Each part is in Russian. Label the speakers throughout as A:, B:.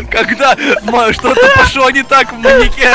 A: Когда что-то пошло не так в маньяке.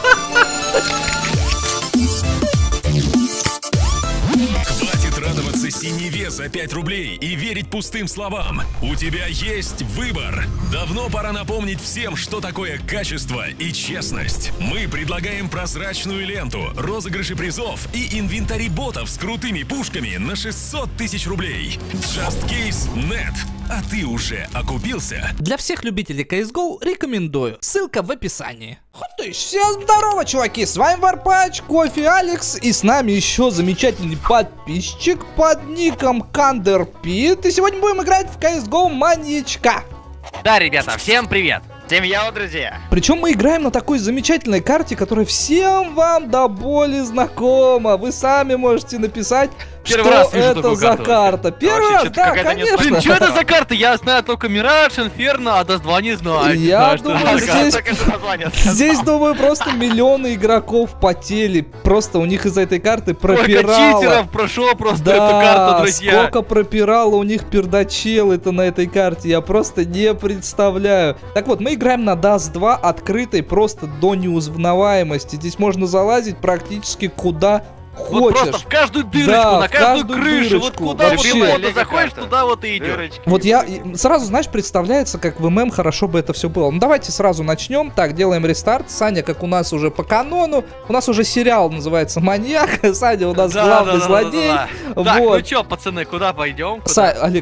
B: Хватит радоваться синеве за 5 рублей и верить пустым словам. У тебя есть выбор. Давно пора напомнить всем, что такое качество и честность. Мы предлагаем прозрачную ленту, розыгрыши призов и инвентарь ботов с крутыми пушками на 600 тысяч рублей. JustCase.net. А ты уже окупился?
C: Для всех любителей CSGO рекомендую. Ссылка в описании. Всем здорово, чуваки! С вами Варпач, Кофе Алекс, и с нами еще замечательный подписчик под ником Кандерпит. И сегодня будем играть в CSGO маньячка.
A: Да, ребята, всем привет!
D: Всем йоу, друзья!
C: Причем мы играем на такой замечательной карте, которая всем вам до боли знакома. Вы сами можете написать,
A: Первый раз
C: что
A: вижу
C: это
A: такую
C: за
A: карту
C: карта. Первый раз, да, конечно.
A: Блин, что это за карта? Я знаю только Мираж, Инферно, а Dust 2 не знаю.
C: Я
A: Не знаю,
C: думаю,
A: что это за
C: здесь, здесь, думаю, просто миллионы игроков потели. Просто у них из-за этой карты
A: Сколько
C: пропирало.
A: читеров прошло просто
C: Да,
A: эту карту, друзья.
C: сколько пропирало у них пердачел-то на этой карте, я просто не представляю. Так вот, мы играем на Dust 2 открытой просто до неузнаваемости. Здесь можно залазить практически куда
A: Вот
C: хочешь.
A: просто в каждую дырочку,
C: Да,
A: на
C: в
A: каждую
C: каждую
A: крышу.
C: дырочку.
A: Вот куда
C: Вообще.
A: вот ты заходишь, туда вот и идешь.
C: Вот я сразу, знаешь, представляется, как в ММ хорошо бы это все было. Ну давайте сразу начнем. Так, делаем рестарт. Саня, как у нас уже по канону. У нас уже сериал называется «Маньяк». Саня у нас главный злодей.
A: Так,
C: Вот.
A: ну чё, пацаны, куда пойдем?
C: Олег.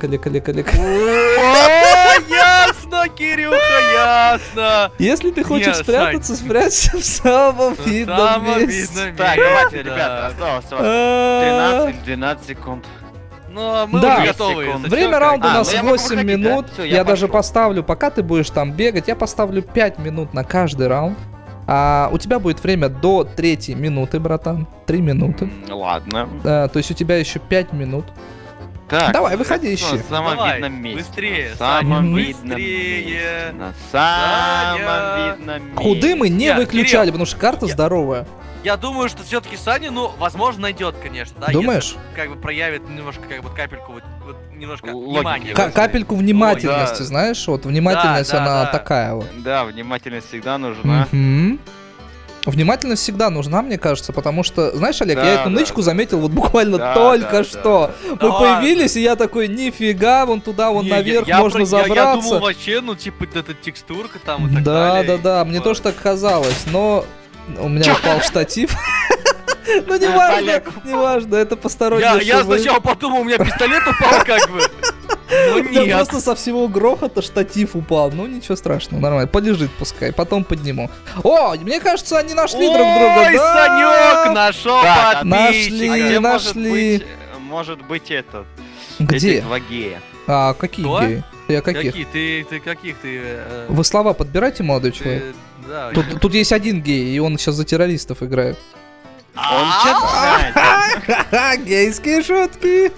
A: О, ясно, Кирюха, ясно.
C: Если ты хочешь
A: Нет,
C: спрятаться, спрячься в самом видном
A: Самое
C: месте.
A: видное
D: Так,
A: место.
D: давайте, ребята, осталось у вас 12 секунд.
A: Ну, мы
C: Да.
A: уже готовы.
D: Секунд.
A: если
C: Время
A: чё,
C: раунда у
A: как.
C: нас
D: ну я могу
C: 8
D: выходить,
C: минут.
D: да? Всё,
C: я
D: я
C: даже
D: пошёл.
C: поставлю, пока ты будешь там бегать, я поставлю 5 минут на каждый раунд. А у тебя будет время до 3 минуты, братан. 3 минуты.
D: Ладно.
C: То есть у тебя еще 5 минут.
D: Так,
C: Давай, выходи,
D: на
C: ищи.
D: самом
A: Давай,
D: видном месте.
A: быстрее,
D: Самом
A: Саня,
D: видном
A: быстрее.
D: На самом
A: Саня.
D: видном месте.
C: Худы мы не
A: Нет,
C: выключали,
A: Кирилл,
C: потому что карта здоровая.
A: Я думаю, что все-таки Саня, ну, возможно, найдет, конечно, да.
C: Думаешь?
A: Если, как бы проявит немножко, как бы капельку, вот немножко
D: Логики.
A: внимания.
C: Капельку внимательности,
D: Да.
C: знаешь, вот внимательность,
A: Да,
C: она
A: да.
C: такая вот.
D: Да, внимательность всегда нужна.
C: Мгм. Внимательность всегда нужна, мне кажется, потому что, знаешь, Олег,
D: Да,
C: я эту
D: да,
C: нычку
D: да.
C: заметил вот буквально
D: Да,
C: только
D: да,
C: что.
D: да,
C: Мы
A: Да
C: появились, и я такой, нифига, вон туда, вон
A: Не,
C: наверх
A: я
C: можно забраться.
A: Я думал вообще, ну, типа, эта текстурка там и так далее.
C: Да, мне
A: Типа,
C: тоже так казалось, но у меня упал штатив. Ну, неважно, это посторонний
A: Я
C: шум.
A: сначала подумал, у меня пистолет упал, как бы. Ну,
C: У меня
A: нет.
C: просто со всего грохота штатив упал. Ну, ничего страшного, нормально. Полежит пускай, потом подниму. О, мне кажется, они нашли друг друга.
A: Ой,
C: Да!
A: Санек, нашел
D: Так,
A: подписчика.
C: нашли.
D: А где
C: нашли.
D: может быть этот?
C: Где?
D: Эти два гея.
C: А, какие
A: Кто?
C: геи? Ты каких?
A: Какие? Ты каких ты?
C: Вы слова подбирайте, молодой человек.
A: Да.
C: Тут есть один гей, и он сейчас за террористов играет.
D: Он что-то знает.
C: Ха-ха, гейские шутки.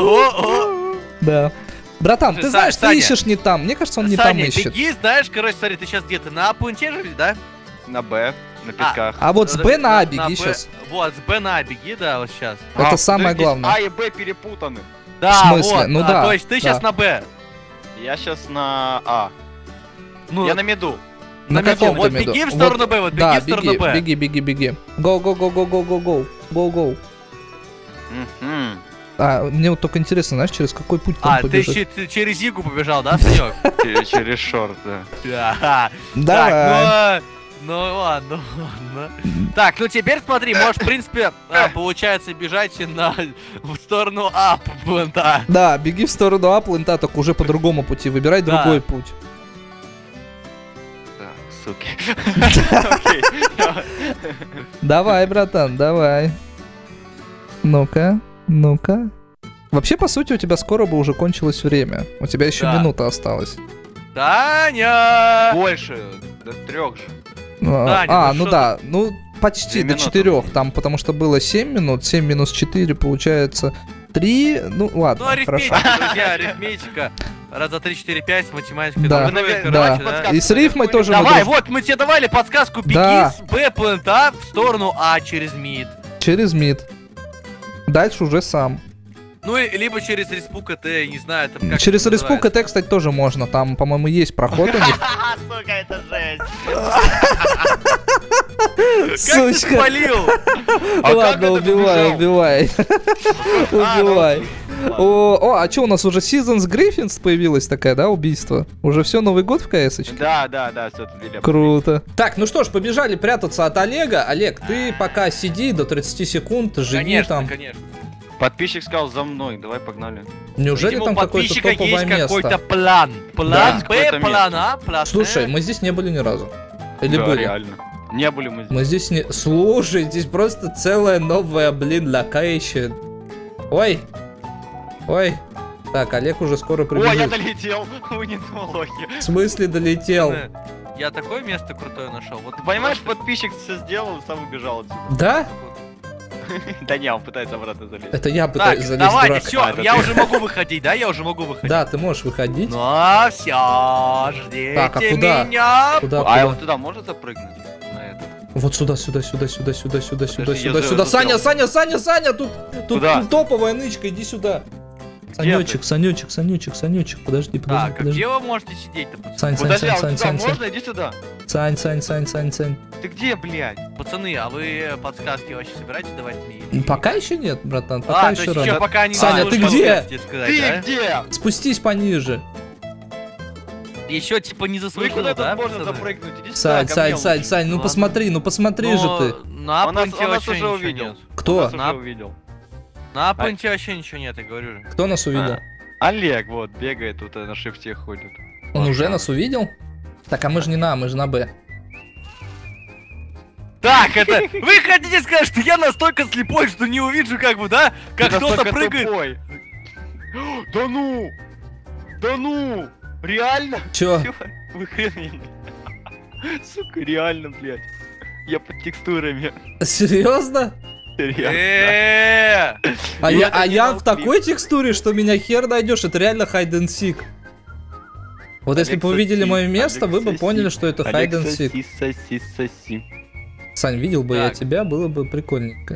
A: О,
C: Да. Братан,
A: Слушай,
C: ты знаешь,
A: Саня,
C: ты ищешь не там. Мне кажется, он не там
A: Саня,
C: ищет.
A: беги, знаешь, короче, смотри, ты сейчас где-то на пункте же, да?
D: На Б, на песках.
C: А вот с Б на А беги
A: Б.
C: сейчас.
A: Вот, с Б на А беги, да, вот сейчас.
C: Это самое
D: подождите,
C: главное.
D: А и Б перепутаны.
A: Да,
C: В смысле?
A: вот,
C: Ну да,
A: то есть ты
C: да.
A: сейчас на Б.
D: Я сейчас на А.
A: Ну,
D: Я на меду.
C: На
A: на
C: каком
A: вот
C: ты меду?
A: беги в сторону Б, вот
C: Да,
A: беги в сторону Б.
C: беги. Go.
D: Мгм.
C: А, мне вот только интересно, знаешь, через какой путь там
A: А, ты
C: побежать?
A: через Зигу побежал, да, Санек?
D: Через шорт, да.
A: Да.
C: Давай.
A: Так, ну ладно. Так, ну теперь смотри, можешь, в принципе, получается, бежать в сторону А, плента.
C: Да, беги в сторону А, плента, только уже по другому пути. Выбирай
A: Да.
C: другой путь.
D: Так, суки. Окей.
C: Давай, братан, давай. Ну-ка. Вообще, по сути, у тебя скоро бы уже кончилось время. У тебя еще
A: Да.
C: минута осталась.
A: Таня!
D: Больше, до 3 же.
A: Даня, ну
C: Ну
A: что
C: да, ну почти
D: 3
C: до
D: минуты.
C: 4. Там, потому что было 7 минут, 7 минус 4 получается 3. Ну
A: Ну,
C: ладно, хорошо.
A: арифметика, друзья, арифметика. Раз, два, три, четыре, пять с математикой.
C: Да.
A: Ну, короче,
C: Да.
A: да.
C: И с рифмой тоже
A: Давай,
C: мы
A: вот, мы тебе давали подсказку. Беги
C: Да.
A: с Б плента в сторону А через мид.
C: через мид. Дальше уже сам.
A: Ну, либо через Респу КТ, не знаю, там как
C: Через
A: это
C: Респу
A: называется.
C: КТ, кстати, тоже можно. Там, по-моему, есть проход у них.
D: Сука, это жесть.
A: Как ты
C: Сучка.
A: спалил?
C: Ладно, убивай, убивай. Убивай. О, а что, у нас уже Seasons Griffins появилась такая, да, убийство? Уже все, Новый год в КС-очке?
D: Да, все это великолепно.
C: Круто. Так, ну что ж, побежали прятаться от Олега. Олег, ты пока сиди до 30 секунд, живи
A: Конечно,
C: там.
A: конечно.
D: Подписчик сказал за мной, давай погнали.
C: Неужели
A: Видимо,
C: там
A: у
C: какое-то
A: подписчика
C: топовое
A: есть какой-то
C: место?
A: план. План
C: Да.
A: Б,
D: Какое-то
A: план
D: место.
A: А, план
C: Слушай,
A: С.
C: мы здесь не были ни разу. Или
D: Да,
C: были?
D: реально. Не были мы здесь.
C: Мы здесь не... Слушай, здесь просто целая новая, блин, локейшн. Ой. Ой. Так, Олег уже скоро
D: О, я
C: прибежит.
D: долетел. Вы не лохи.
C: В смысле долетел?
A: Я такое место крутое нашел. Вот
D: Ты понимаешь, подписчик все сделал, сам убежал отсюда.
C: Да?
D: Да не, он пытается обратно залезть.
C: Это я
A: Так,
C: пытаюсь залезть,
A: давайте,
C: дурак.
A: все,
D: это
A: я
D: ты.
A: уже могу выходить, да? Я уже могу выходить.
C: Да, ты можешь выходить.
A: Ну а все, ждите
C: Так, а куда?
A: меня.
C: Куда,
D: А
C: куда?
D: вот туда можно запрыгнуть? На это?
C: Вот сюда, сюда, сюда, сюда, сюда, сюда, сюда,
D: Подожди, я
C: сюда, сюда. Саня,
D: застрял.
C: Саня, тут
D: Куда?
C: топовая нычка, иди сюда. Санечек, Санечек, подожди,
A: Так, а
C: подожди.
A: где вы можете сидеть-то, пацаны?
C: Сань,
D: Подожди, а вот
C: Сань,
D: сюда
C: Сань, Сань,
D: можно? Иди сюда.
C: Сань.
D: Ты где, блядь?
A: Пацаны, а вы подсказки вообще собираетесь давать мне?
C: Пока еще нет, братан, пока
A: А, то
C: еще
A: есть еще
C: рано.
A: пока не
C: Саня, ты где?
D: Ты где?
C: Спустись пониже.
A: Еще типа не
D: Ну и
A: заслужил,
D: куда
A: да,
D: тут можно
A: пацаны?
D: запрыгнуть? Иди сюда, ко мне лучше.
C: Сань, ну
A: Ладно.
C: посмотри же ты.
A: На
D: Он нас-
A: Аппенте
D: он нас
A: вообще
D: уже
A: ничего
D: увидел.
A: нет.
C: Кто?
D: Он нас
A: На-
D: уже увидел.
A: На Аппенте вообще ничего нет, я говорю же.
C: Кто нас увидел?
D: Олег вот бегает тут на шифте ходит.
C: Он уже нас увидел? Так, а мы же не на, мы же на Б.
A: Так, это... Вы хотите сказать, что я настолько слепой, что не увижу, как бы, да? Как
D: Ты
A: кто-то
D: настолько
A: прыгает?
D: тупой. Да ну! Да ну! Реально?
C: Чё?
D: Чё? Вы хрен. Сука, реально, блядь. Я под текстурами.
C: Серьезно?
D: Реально.
C: А
D: Ну,
C: я,
D: это не
C: в
D: ноутбик.
C: такой текстуре, что меня хер найдешь, это реально hide and seek. Вот если бы вы увидели мое место, вы бы поняли, что это hide and seek.
D: Соси.
C: Сань, видел бы я
A: Так.
C: тебя, было бы прикольненько.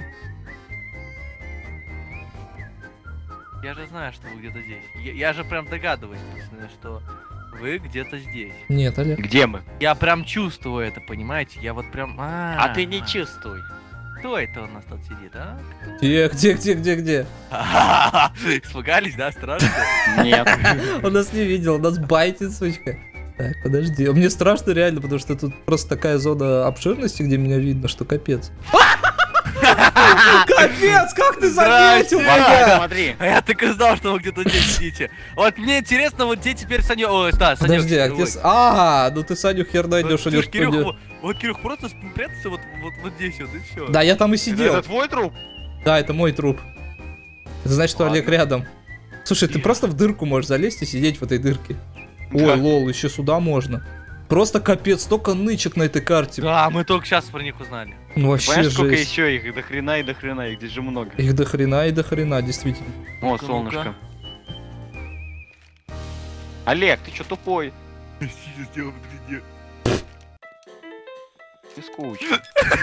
A: Я же знаю, что вы где-то здесь. Я же прям догадываюсь, пацаны, что вы где-то здесь.
C: Нет, Олег.
D: Где мы?
A: Я прям чувствую это, понимаете? Я вот прям...
D: А ты не чувствуй.
A: Кто это у нас тут сидит, а?
C: Где?
A: Испугались, да? Страшно?
D: Нет.
C: Он нас не видел, он нас байтит, сучка. Так, подожди. Мне страшно реально, потому что тут просто такая зона обширности, где меня видно, что капец. Капец, как ты заметил
A: Здрасте.
C: меня?
D: Смотри.
A: А я так и знал, что вы где-то здесь сидите. Вот мне интересно, вот где теперь Санё... Ой, да, Санёк.
C: Подожди, а где... А, ну ты Саню хер найдешь, у него
A: Слушай, Кирюх, вот Кирюх просто прятался вот здесь вот, и все.
C: Да, я там и сидел.
D: Это твой труп?
C: Да, это мой труп. Это значит, что
D: Ладно.
C: Олег рядом. Слушай, ты
A: Тихо.
C: просто в дырку можешь залезть и сидеть в этой дырке. Ой,
D: Да.
C: лол, еще сюда можно. Просто капец, столько нычек на этой карте.
A: Да, мы только сейчас про них узнали.
C: Ну вообще
D: Понимаешь, сколько
C: жесть.
D: еще их? И до хрена, их здесь же много.
C: Их до хрена, действительно.
D: О,
A: Ну-ка,
D: солнышко. Олег, ты чё тупой? Ты скучный.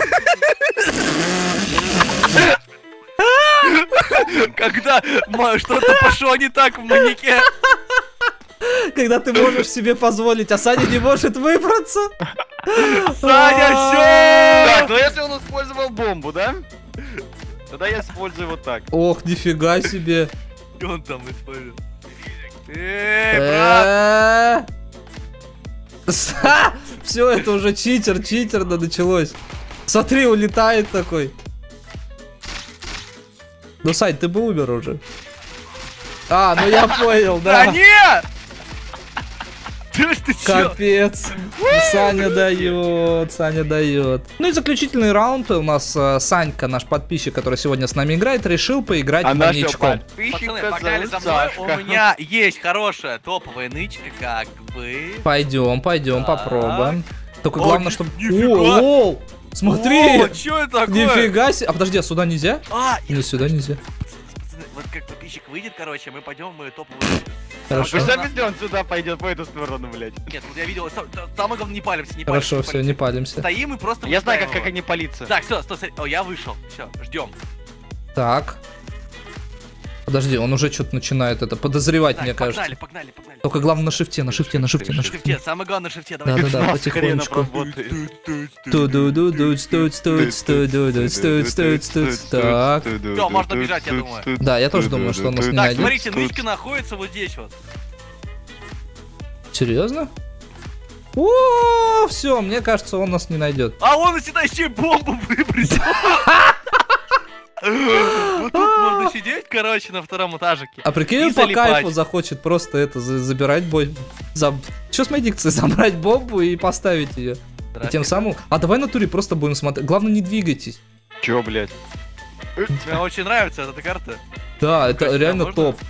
A: Когда что-то пошло не так в маньяке.
C: Когда ты можешь себе позволить, а Саня не может выбраться.
A: Саня,
D: Так, ну если он использовал бомбу, да? Тогда я использую вот так.
C: Ох, нифига себе.
A: все! Он там использует. Брат!
C: Все, это уже читер началось. Смотри, улетает такой. Ну, Сань, ты бы умер уже. А, ну я понял,
A: Да
C: да.
A: нет! Ты чё?
C: Капец. Саня дает. Ну и заключительный раунд у нас Санька, наш подписчик, который сегодня с нами играет, решил поиграть
D: А нашего
C: маньячком.
A: Пацаны,
D: подписчика
A: погнали за
D: зовут
A: мной. У
D: Сашка.
A: меня есть хорошая топовая нычка, как бы.
C: Пойдем,
A: Так.
C: попробуем. Только
A: О,
C: главное, чтобы...
A: нифига.
C: О, лол! Смотри!
A: О, чё это такое?
C: Нифига себе! А подожди, а сюда нельзя?
A: А,
C: Или сюда нельзя?
A: пацаны, вот как подписчик выйдет, короче, мы пойдем, мы топовую.
C: Хорошо.
D: Пусть объясни, он сюда пойдет по эту сторону, блядь.
A: Нет, вот я видел, самое главное, не палимся, не
C: Хорошо,
A: палимся.
C: все, не палимся.
A: Стоим и просто...
D: Я знаю,
A: выжидаем
D: как
A: его.
D: они палиться.
A: Так, все, стой, смотри. О, я вышел. Все, ждем.
C: Так. Подожди, он уже что-то начинает это подозревать,
A: Так,
C: мне кажется.
A: погнали.
C: Только главное на шифте, на шифте.
A: Шифте, самое главное на шифте, давай.
C: Да, потихонечку. Так.
A: Всё, можно бежать, я думаю.
C: Да, я тоже думаю, что он нас не
A: Так,
C: найдет.
A: смотрите, нычка находится вот здесь вот.
C: Серьезно? О, все, мне кажется, он нас не найдет.
A: А он сюда еще и бомбу выбросил. Вот тут можно сидеть, короче, на втором этажике.
C: А прикинь,
A: И
C: он по
A: залипать.
C: кайфу захочет просто это забирать бой. Че с моей дикцией? Забрать бомбу и поставить ее. И тем самым. А давай на туре просто будем смотреть. Главное, не двигайтесь.
D: Чё, блядь?
A: Мне очень нравится эта карта.
C: Да, это
A: Кстати,
C: реально
A: можно?
C: топ.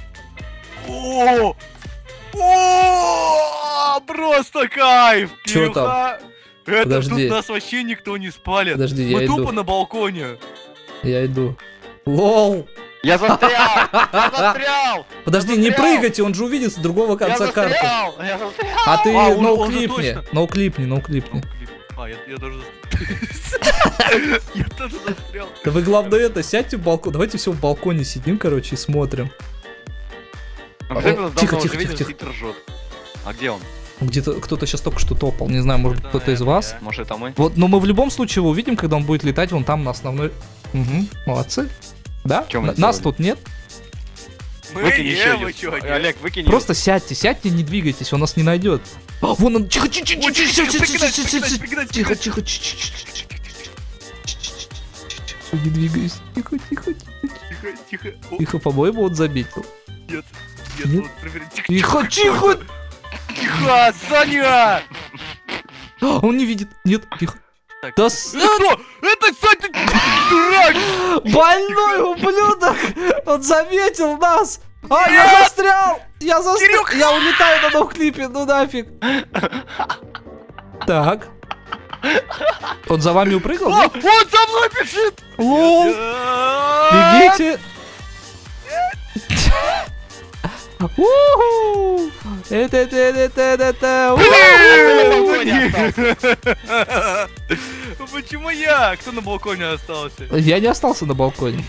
A: О, просто кайф!
C: Чё
A: Кирюха.
C: там?
A: Это
C: Подожди.
A: тут нас вообще никто не спалит.
C: Подожди, я
A: Мы
C: иду.
A: тупо на балконе.
C: Я иду. Лол.
D: Я застрял! Я застрял!
C: Подожди, не
D: застрял.
C: прыгайте, он же увидит с другого
D: Я
C: конца карты.
D: застрял! Я застрял!
C: А ты
A: А, он же
C: ноуклипни.
A: точно.
C: Ноуклипни.
A: А, я тоже застрял. Я тоже застрял.
C: Да вы, главное, это, сядьте в балкон. Давайте все в балконе сидим, короче, и смотрим. Тихо, тихо, тихо, тихо.
D: Типа ржет. А где он?
C: Где-то кто-то сейчас только что топал. Не знаю, может,
A: Это,
C: кто-то из
A: наверное,
C: вас.
A: я.
D: Может, это мы?
C: Вот, но мы в любом случае его увидим, когда он будет летать вон там на основной. Угу, молодцы. Да?
D: Чё мы
C: Нас
D: сделали?
C: тут нет.
A: Мы
D: Выкинь еще
A: вы
D: один.
A: чё,
D: Олег, выкинь.
C: Просто сядьте, не двигайтесь, он нас не найдет. А, вон он. Тихо, тихо,
A: Ой, тихо, пригнать.
C: тихо, тихо. Не двигайся. Тихо.
A: Тихо. О,
C: Тихо, по-моему, он заметил.
A: нет.
C: Нет?
A: Нет, вот, проверь. Тихо.
C: Тихо.
A: Тихо, Саня!
C: А, он не видит. Нет, тихо.
A: Так.
C: Да
A: Кто? Это Саня, ты дурак!
C: больной ублюдок! Он заметил нас! А, я застрял!
A: Кирюха!
C: Я улетаю на ноуклипе, ну нафиг! Так. Он за вами упрыгал?
A: О,
C: Нет?
A: он за мной бежит!
C: Лол!
A: Нет!
C: Бегите! Уху! Это.
A: Почему я? Кто на балконе остался?
C: Я не остался на балконе.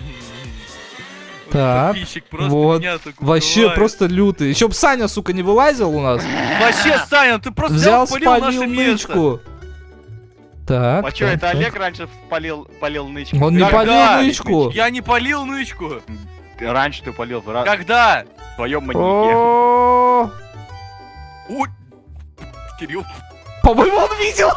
C: Так,
A: Подписчик просто
C: вот.
A: меня так
C: Вообще
A: убивает.
C: просто лютый. Еще б Саня, сука, не вылазил у нас.
A: Вообще, Саня, ты просто
C: Взял,
A: спалил наше
C: спалил
A: место.
C: нычку. Так.
D: А чё,
C: так,
D: это
C: так.
D: Олег раньше полил нычку?
C: Он не
A: Когда?
C: полил нычку.
A: Я не полил нычку.
D: Раньше ты полил в
A: Когда?
D: твоем маньяке.
C: О,
A: Ой, Кирилл.
C: по-моему, он видел.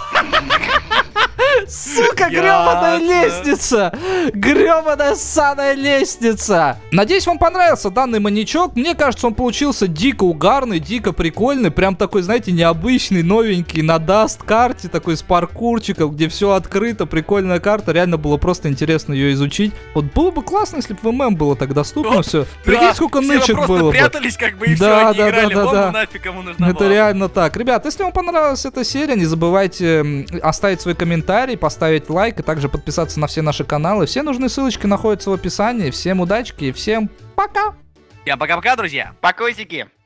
C: Сука, грёбаная
A: Ясно.
C: лестница! Грёбаная ссаная лестница! Надеюсь, вам понравился данный маньячок. Мне кажется, он получился дико угарный, дико прикольный. Прям такой, знаете, необычный, новенький, на даст карте, такой с паркурчиком, где все открыто. Прикольная карта. Реально было просто интересно ее изучить. Вот было бы классно, если бы в ММ было так доступно все. Прикинь, сколько
A: все
C: нычек
A: просто
C: было бы.
A: прятались, как бы, и
C: Да,
A: все, они
C: да,
A: играли.
C: да,
A: Бомбу
C: да.
A: нафиг кому нужна
C: Это
A: была.
C: реально так. Ребят, если вам понравилась эта серия, не забывайте оставить свой комментарий, поставить лайк и также подписаться на все наши каналы. Все нужные ссылочки находятся в описании. Всем удачки и всем пока!
A: Всем пока-пока, друзья.
D: Покойсики!